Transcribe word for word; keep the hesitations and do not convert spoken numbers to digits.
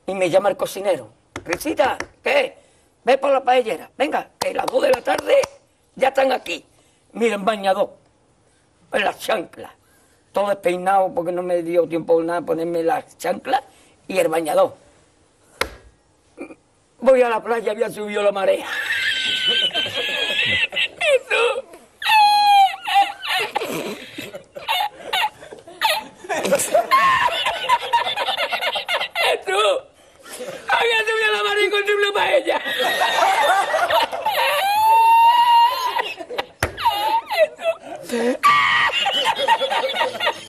Y me llama el cocinero. Risita, ¿qué? Ve por la paellera. Venga, que las dos de la tarde ya están aquí. Mira, en bañador, en las chanclas. Todo despeinado porque no me dio tiempo nada ponerme las chanclas y el bañador. Voy a la playa, había subido la marea. Eso. Eso. Había subido la marea y encontré una paella.